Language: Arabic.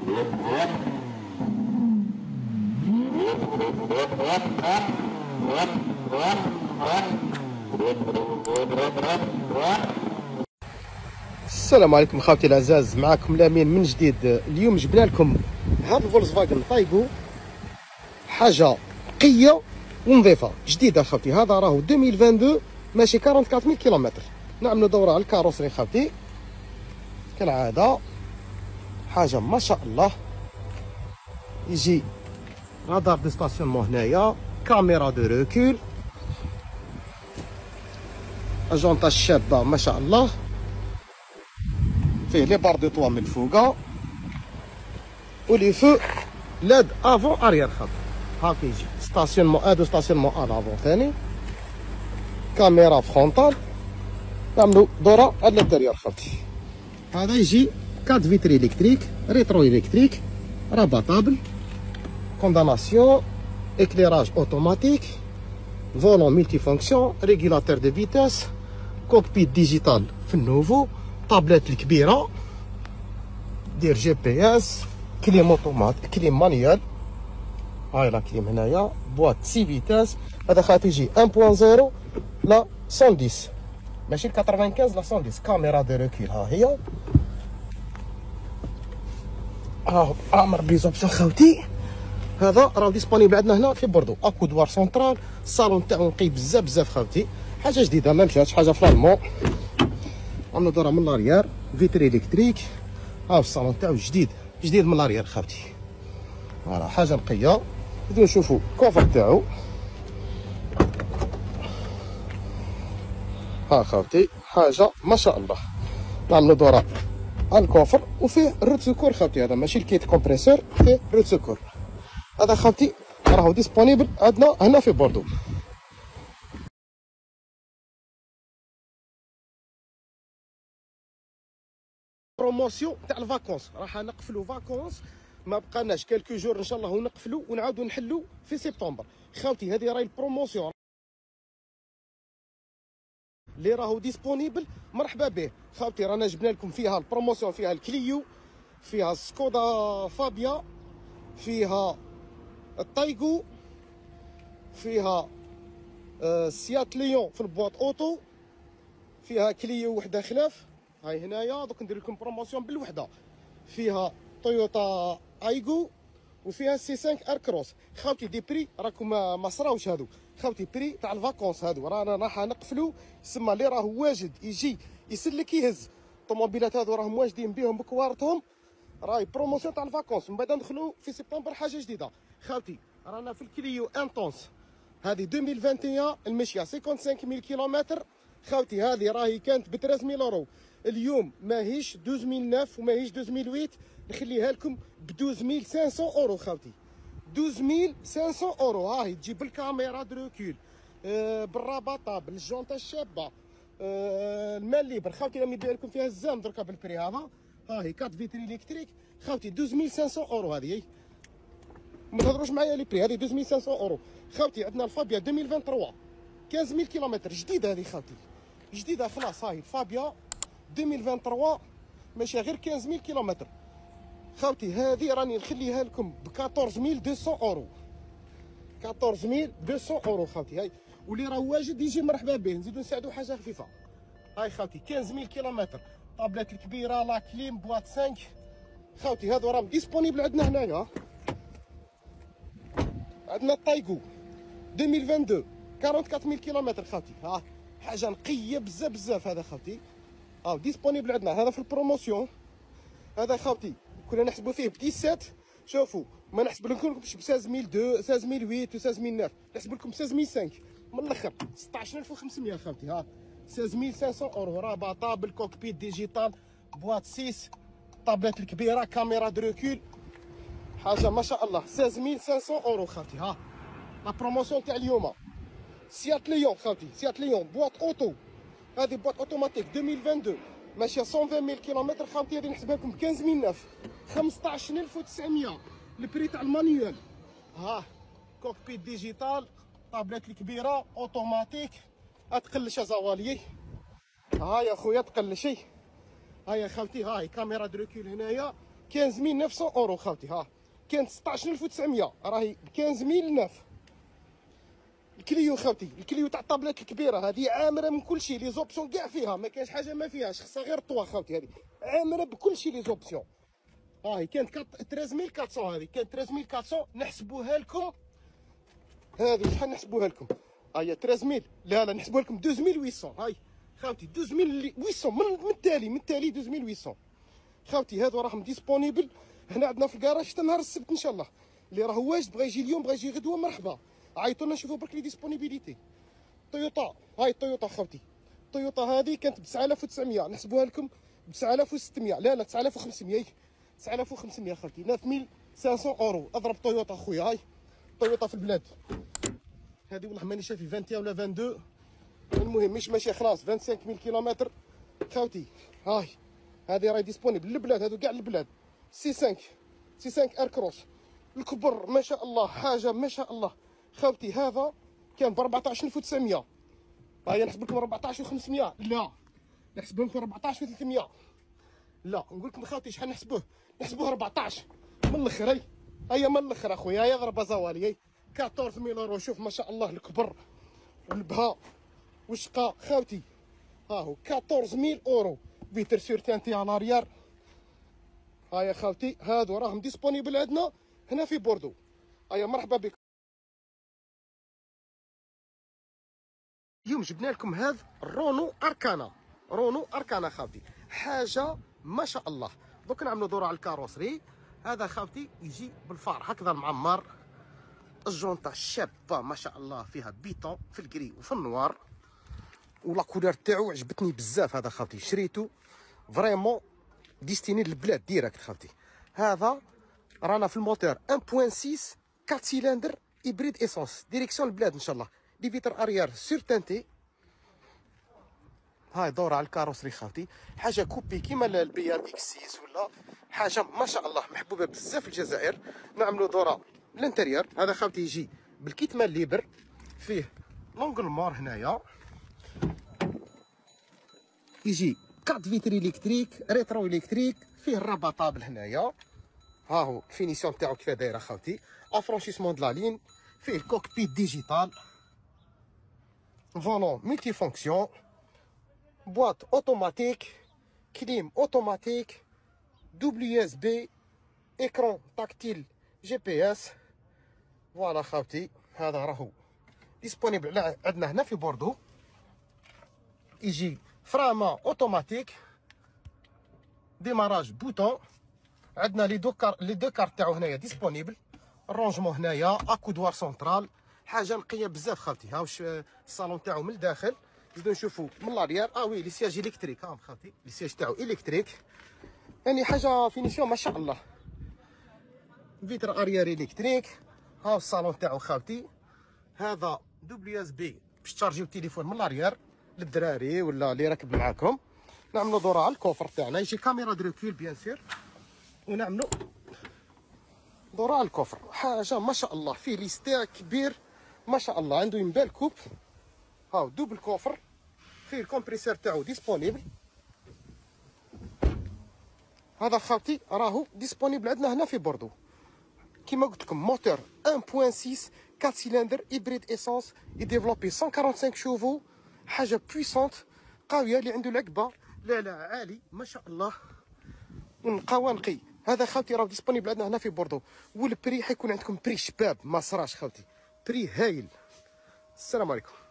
السلام عليكم خواتي العزاز، معكم لامين من جديد. اليوم جبنا لكم هذا الفولكسفاجن طايغو، حاجه نقيه ونظيفه جديده خوتي. هذا راهو 2022 ماشي 44000 كيلومتر. نعملوا دوره على الكاروسري خوتي كالعاده. حاجه ما شاء الله. يجي رادار دو ستاسيونمون هنايا، كاميرا دو روكول، اجونطه الشابه ما شاء الله، فيه لي بار دو طوا من الفوقه ولي فو لاد افون اريير خط. هاك يجي ستاسيونمون ادو ستاسيونمون الافون ثاني، كاميرا فرونتال. نعملو دوره على الدريور خاطي. هذا يجي 4 فيتري الكتريك، ريترو الكتريك، رابطابل، كونداناسيون، éclairage automatique, volant multifonction, régulateur de vitesse, cockpit digital في النوفو، طابلات الكبيرة دير جي بي اس، كليم اوتوماتيك، كليم مانيوال. هاي لا كليم هنايا، بواط 6 فيتاس. هذا خاطر يجي 1.0 لا 110 ماشي 95 لا 110. كاميرا دو روكيل ها هي. ها عامر بليزوبسيون خوتي. هذا راه ديسپونيبل عندنا هنا في بوردو، اكودوار سونترال. الصالون تاعو نقي بزاف بزاف خوتي، حاجه جديده ما مشاتش، حاجه في الالمون. عملنا دورة من لاريير، فيتري الكتريك. ها الصالون تاعو جديد جديد من لاريير خوتي. فوالا حاجه نقيه. نبداو نشوفو الكوفر تاعو. ها خوتي حاجه ما شاء الله. نعملو دورة على الكوفر، وفيه روت سكور خوتي. هذا ماشي الكيت كومبريسور، فيه روت سكور. هذا خوتي راهو ديسپونيبل عندنا هنا في بوردو. بروموسيون تاع الفاكونس، راح نقفلوا فاكونس، ما بقاناش كالكو جور ان شاء الله ونقفلوا ونعاودوا نحلوا في سبتمبر. خاوتي هذه راهي البروموسيون اللي راهو ديسپونيبل، مرحبا به خاوتي. رانا جبنا لكم فيها البروموسيون، فيها الكليو، فيها سكودا فابيا، فيها الطايغو، فيها سيات ليون في البواط اوتو، فيها كليو وحده خلاف. هاي هنايا دوك ندير لكم بروموسيون بالوحده. فيها تويوتا ايغو، وفيها سي 5 ار كروس. خاوتي دي بري راكم ما صراوش هادو خاوتي، بري تاع الفاكونس هادو. رانا راح نقفلوا. سما اللي راهو واجد يجي يسلك يهز الطوموبيلات هادو، راهم واجدين بيهم بكوارتهم. راهي بروموسيون تاع الفاكونس. من بعد ندخلوا في سبتمبر حاجه جديده خاوتي. رانا في الكليو انتونس، هذه 2021 المشيه 55000 كيلومتر خاوتي. هذه راهي كانت ب 13000 اورو، اليوم ماهيش 12009 وماهيش 2008. نخليها لكم ب 12500 اورو خاوتي. 12500 اورو. هاهي تجيب بالكاميرا دو روكول، بالرابطه، بالجونطه الشابه، المال ليبر خاوتي. راهم يبيع لكم فيها الزام دركا بالبري هذا. هاهي 4 فيتري الكتريك خاوتي 12500 اورو. هذه ما تهضروش معايا لي بري، هذه 12500 اورو خاوتي. عندنا الفابيا 2023 15000 كيلومتر جديده. هذه خاوتي جديده خلاص. هاهي الفابيا 2023 ماشي غير 15000 كيلومتر خاوتي. هذه راني نخليها لكم ب 14200 اورو. 14200 اورو خاوتي. هاي واللي راه واجد يجي مرحبا به. نزيدو نساعدو حاجه خفيفه. هاي خاوتي 15000 كيلومتر، طابلات الكبيره، لا كليم، بواط 5 خاوتي. هادو راهم ديسپونيبل عندنا هنايا. عندنا الطايغو 2022 44000 كيلومتر خاوتي. ها حاجه نقيه بزاف بزاف. هذا خاوتي ديسپونيبل عندنا. هذا في البروموسيون. هذا خاوتي كنا نحسبوا فيه ب 17. شوفوا ما نحسب لكمش ب 16002 16008 و 16009، نحسب لكم 16005 من الاخر 16500 خاوتي. ها 16500 اورو. رابطه بالكوكبيت ديجيتال، بواط 6، طابلات الكبيره، كاميرا دو روكول. حاجه ما شاء الله. 16500 اورو خاوتي. ها لا بروموسيون تاع اليوم. سيات ليون خاوتي، سيات ليون بواط اوتو. هذه بواط اوتوماتيك 2022 ماشيه 120000 كيلومتر خاوتي. هذه نحسبها لكم 15009 15900 البري تاع المانيوال. ها كوكبيت ديجيتال، طابلات الكبيره، اوتوماتيك. اتقلش يا زواليي. ها يا خويا تقلشي. ها يا خاوتي. هاي كاميرا دروكول هنايا، 15900 اورو خاوتي. ها كانت 16900 راهي ب 15009. الكليو خاوتي، الكليو تاع الطابلات الكبيره هذه عامره من كل شيء، لي زوبسيون كاع فيها، ما كاينش حاجه ما فيهاش، خصها غير طوا خاوتي. هذه عامره بكل شيء لي زوبسيون. هاي كانت 13400، هذه كانت 13400 نحسبوها لكم. هذه شحال نحسبوها لكم؟ هيا 13000. لا نحسبوها لكم 12800. هاي خاوتي 12800 من التالي 12800 خاوتي. هادو راهم ديسپونيبل هنا عندنا في الكراج حتى نهار السبت ان شاء الله. اللي راه واجد بغا يجي اليوم بغا يجي غدوه مرحبا، عيطوا لنا نشوفوا برك لي ديسپونيبيليتي. طويوطا، هاي الطويوطا خاوتي، الطويوطا هذه كانت ب 9900 نحسبوها لكم ب 9600. لا 9500 9500 خاوتي، 9500 اورو. اضرب طويوطا خويا. هاي طويوطا في البلاد هذه والله ماني شافي 21 ولا 22. المهم ماشي خلاص 25000 كيلومتر خاوتي. هاي هذه راهي ديسپونيبل للبلاد، هذو كاع البلاد. سي 5 ار كروس الكبر ما شاء الله، حاجه ما شاء الله خاوتي. هذا كان ب 14900. هيا نحسب لكم 14500. لا نحسب لكم 14300. لا نقول لكم خاوتي شحال نحسبوه 14 من الاخر. هيا من الاخر اخويا، هيا ضربه زوالي. هي 14000 اورو. شوف ما شاء الله الكبر والبها والشقا خاوتي. ها هو 14000 اورو فيتر سور تانتي على لاريير. هيا خاوتي هادو راهم ديسپونيبل عندنا هنا في بوردو. هيا مرحبا بكم. اليوم جبنا لكم هذا رونو اركانا خاوتي، حاجه ما شاء الله. دوك نعملوا دوره على الكاروسري. هذا خاوتي يجي بالفار هكذا معمر، الجونطه شابه ما شاء الله، فيها بيتون في الكري وفي النوار، ولا كولور تاعو عجبتني بزاف. هذا خاوتي شريته فريمون ديستيني للبلاد ديريكت خاوتي. هذا رانا في الموتور 1.6 4 سيلندر هيبريد ايسونس ديريكسيون البلاد ان شاء الله. لي فيتر اريير سور تانتي. هاي دورة على الكاروسري خاوتي، حاجه كوبي كيما البي ام اكس 6 ولا حاجه ما شاء الله محبوبه بزاف في الجزائر. نعملوا دوره الانتريور. هذا خاوتي يجي بالكيت مال ليبر، فيه لونغل مار هنايا، يجي 4 فيتر الكتريك ريترو الكتريك، فيه الرابطابل هنايا. ها هو الفينيسيون تاعو كيف دايره خاوتي، افرونشيسمون د لا لين، فيه كوكبيت ديجيتال، فولون ملتي فونكسيون، بواط اوتوماتيك، كليم اوتوماتيك، دوبل يو اس بي، اكرون تاكتيل جي بي اس. فوالا خاوتي هذا راهو ديسپونيبل عندنا هنا في بوردو. يجي فراما اوتوماتيك، ديماراج بوتون. عندنا لي دو كارت تاعو هنايا ديسپونيبل، الرونجمون هنايا اكودوار سونترال، حاجه نقيه بزاف خاوتي. ها واش الصالون تاعو من الداخل. نزيدو نشوفو من لاريير. وي لي سياج الكتريك. ها خاوتي لي سياج تاعو الكتريك، يعني حاجه فينيسيون ما شاء الله. فيتر اريير الكتريك. ها الصالون تاعو خاوتي. هذا دبليو اس بي باش تشارجيو التليفون من لاريير للدراري ولا اللي راكب معاكم. نعملو دوره على الكوفر تاعنا، يجي كاميرا دريكول بيان سور، ونعملو دوره على الكوفر. حاجه ما شاء الله، فيه ليستير كبير ما شاء الله، عنده ينبال كوب. هاو دوبل كوفر، فيه الكومبريسور تاعو ديسپونيبل. هذا خاوتي راهو ديسپونيبل عندنا هنا في بوردو. كيما قلت لكم موتور 1.6 4 سيلندر هيبريد ايسونس يديفلوبي 145 شوفو، حاجه بويسونت قويه اللي عنده العقبه لا عالي ما شاء الله، ونقاوه نقي. هذا خاوتي راه ديسپونيبل عندنا هنا في بوردو، والبري حيكون عندكم بري شباب ما صراش خاوتي، بري هايل. السلام عليكم.